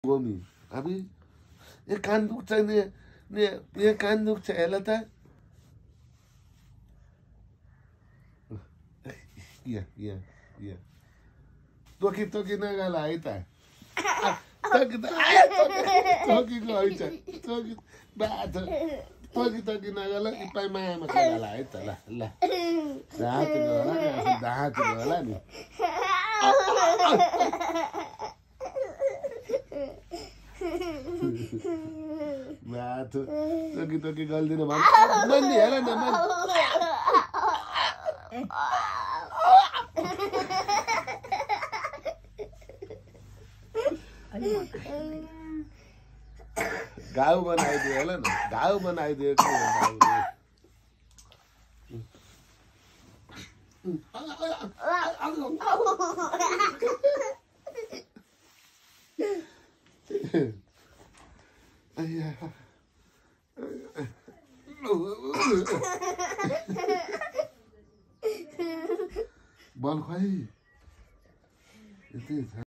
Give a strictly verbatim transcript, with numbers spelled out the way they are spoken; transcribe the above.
गोमी अभी ये कान दुख्छ नि नि ये कान दुख्छ हेला त या या या तोकी तोकी नगाला है त तोकी त आया तोकी को है छ तोकी बात तोकी तोकी नगाला इपाइ मायामा नगाला है त ल ल दात गला दात गला नि बात तोकी तोकी गल्दिन भन मन नि हेर न मन घाउ बनाइदियो होला न घाउ बनाइदियो के बल खोइ